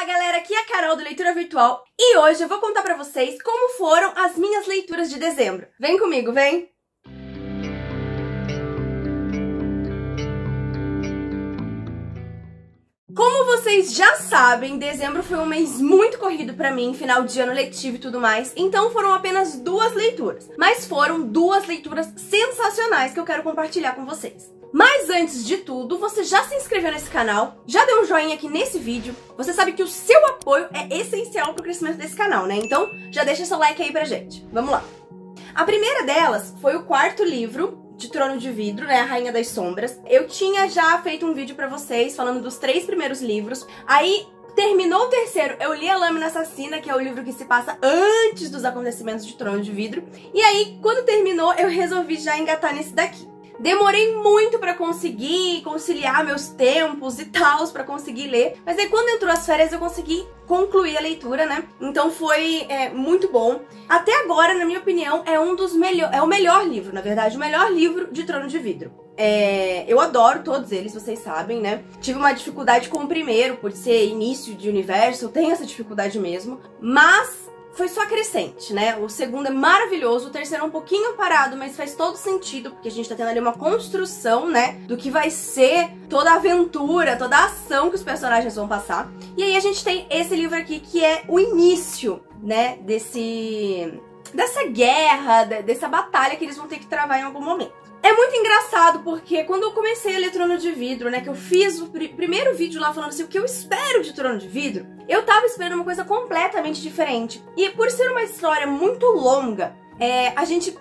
Olá galera, aqui é a Carol do Leitura Virtual e hoje eu vou contar pra vocês como foram as minhas leituras de dezembro. Vem comigo, vem! Como vocês já sabem, dezembro foi um mês muito corrido pra mim, final de ano letivo e tudo mais, então foram apenas 2 leituras. Mas foram 2 leituras sensacionais que eu quero compartilhar com vocês. Mas antes de tudo, você já se inscreveu nesse canal? Já deu um joinha aqui nesse vídeo? Você sabe que o seu apoio é essencial pro crescimento desse canal, né? Então já deixa seu like aí pra gente. Vamos lá! A primeira delas foi o 4º livro de Trono de Vidro, né, a Rainha das Sombras. Eu tinha já feito um vídeo pra vocês falando dos 3 primeiros livros. Aí terminou o 3º, eu li A Lâmina Assassina, que é o livro que se passa antes dos acontecimentos de Trono de Vidro. E aí, quando terminou, eu resolvi já engatar nesse daqui. Demorei muito pra conseguir conciliar meus tempos e tals pra conseguir ler, mas aí quando entrou as férias eu consegui concluir a leitura, né? Então foi muito bom. Até agora, na minha opinião, é o melhor livro, na verdade, o melhor livro de Trono de Vidro. Eu adoro todos eles, vocês sabem, né? Tive uma dificuldade com o primeiro, por ser início de universo, eu tenho essa dificuldade mesmo, mas foi só crescente, né? O segundo é maravilhoso, o 3º é um pouquinho parado, mas faz todo sentido, porque a gente tá tendo ali uma construção, né, do que vai ser toda a aventura, toda a ação que os personagens vão passar. E aí a gente tem esse livro aqui, que é o início, né, dessa guerra, dessa batalha que eles vão ter que travar em algum momento. É muito engraçado, porque quando eu comecei a ler Trono de Vidro, né, que eu fiz o primeiro vídeo lá falando assim, o que eu espero de Trono de Vidro, eu tava esperando uma coisa completamente diferente. E por ser uma história muito longa, a gente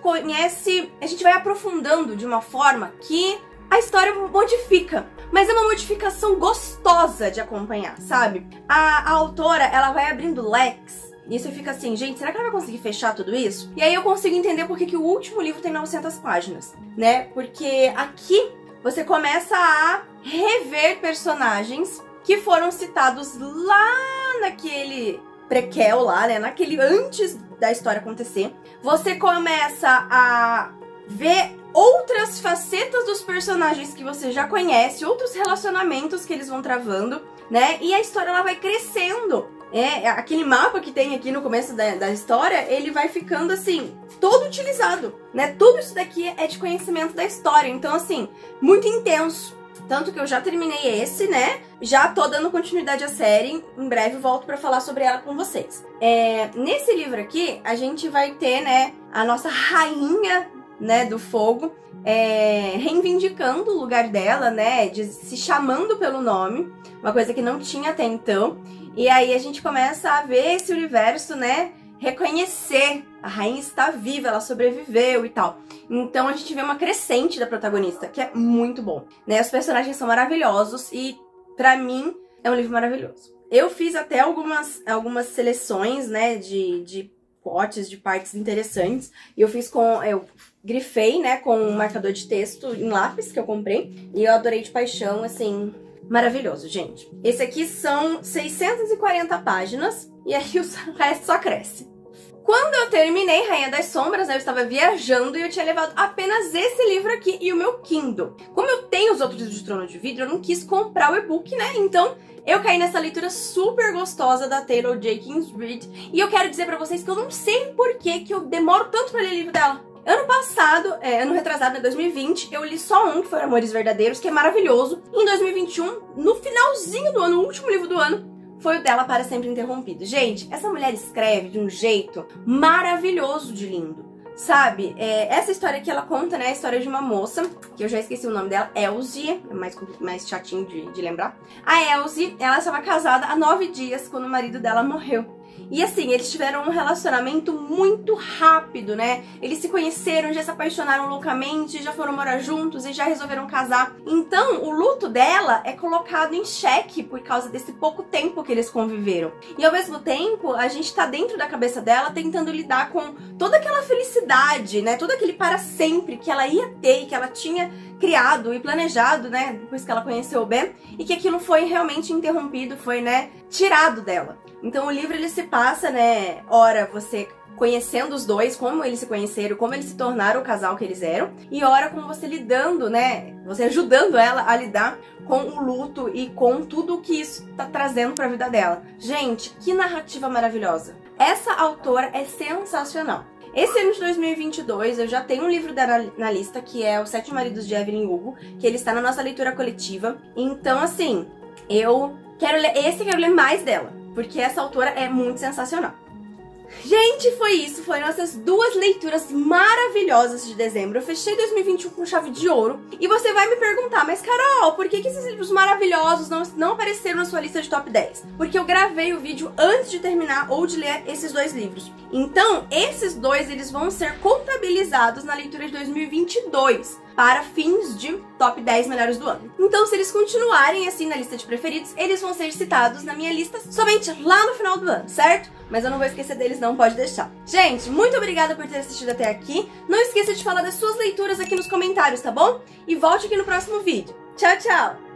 vai aprofundando de uma forma que a história modifica. Mas é uma modificação gostosa de acompanhar, sabe? A autora, ela vai abrindo leques. E você fica assim, gente, será que ela vai conseguir fechar tudo isso? E aí eu consigo entender por que o último livro tem 900 páginas, né? Porque aqui você começa a rever personagens que foram citados lá naquele prequel lá, né? Naquele antes da história acontecer. Você começa a ver outras facetas dos personagens que você já conhece, outros relacionamentos que eles vão travando, né? E a história ela vai crescendo. Aquele mapa que tem aqui no começo da história, ele vai ficando assim, todo utilizado, né? Tudo isso daqui é de conhecimento da história, então assim, muito intenso. Tanto que eu já terminei esse, né? Já tô dando continuidade à série, em breve eu volto pra falar sobre ela com vocês. Nesse livro aqui, a gente vai ter, né, a nossa rainha, né, do fogo, reivindicando o lugar dela, né, se chamando pelo nome, uma coisa que não tinha até então. E aí a gente começa a ver esse universo, né, reconhecer, a rainha está viva, ela sobreviveu e tal. Então a gente vê uma crescente da protagonista, que é muito bom, né, os personagens são maravilhosos e pra mim é um livro maravilhoso. Eu fiz até algumas seleções, né, de potes, de partes interessantes, e eu grifei, né, com um marcador de texto em lápis que eu comprei, e eu adorei de paixão, assim, maravilhoso, gente. Esse aqui são 640 páginas, e aí o resto só cresce. Quando eu terminei Rainha das Sombras, né, eu estava viajando e eu tinha levado apenas esse livro aqui e o meu Kindle. Como eu tenho os outros livros de Trono de Vidro, eu não quis comprar o e-book, né, então eu caí nessa leitura super gostosa da Taylor Jenkins Reid. E eu quero dizer pra vocês que eu não sei por que eu demoro tanto pra ler o livro dela. Ano passado, ano retrasado, em 2020, eu li só um, que foi Amores Verdadeiros, que é maravilhoso. Em 2021, no finalzinho do ano, o último livro do ano, foi o dela Para Sempre Interrompido. Gente, essa mulher escreve de um jeito maravilhoso de lindo, sabe? Essa história que ela conta, né, a história de uma moça, que eu já esqueci o nome dela, Elsie, é mais chatinho de lembrar. A Elsie, ela estava casada há 9 dias quando o marido dela morreu. E assim, eles tiveram um relacionamento muito rápido, né? Eles se conheceram, já se apaixonaram loucamente, já foram morar juntos e já resolveram casar. Então, o luto dela é colocado em xeque por causa desse pouco tempo que eles conviveram. E ao mesmo tempo, a gente tá dentro da cabeça dela tentando lidar com toda aquela felicidade, né? Todo aquele para sempre que ela ia ter e que ela tinha criado e planejado, né? Depois que ela conheceu o Ben. E que aquilo foi realmente interrompido, foi, né, tirado dela. Então o livro ele se passa, né, ora você conhecendo os dois, como eles se conheceram, como eles se tornaram o casal que eles eram, e hora com você lidando, né, você ajudando ela a lidar com o luto e com tudo o que isso tá trazendo pra vida dela. Gente, que narrativa maravilhosa! Essa autora é sensacional. Esse ano de 2022, eu já tenho um livro dela na lista, que é Os Sete Maridos de Evelyn Hugo, que ele está na nossa leitura coletiva. Então, assim, eu quero ler mais dela, porque essa autora é muito sensacional. Gente, foi isso. Foram essas duas leituras maravilhosas de dezembro. Eu fechei 2021 com chave de ouro. E você vai me perguntar, mas Carol, por que esses livros maravilhosos não apareceram na sua lista de top 10? Porque eu gravei o vídeo antes de terminar ou de ler esses dois livros. Então, esses dois, eles vão ser contabilizados na leitura de 2022. Para fins de top 10 melhores do ano. Então, se eles continuarem assim na lista de preferidos, eles vão ser citados na minha lista somente lá no final do ano, certo? Mas eu não vou esquecer deles não, pode deixar. Gente, muito obrigada por ter assistido até aqui. Não esqueça de falar das suas leituras aqui nos comentários, tá bom? E volte aqui no próximo vídeo. Tchau, tchau!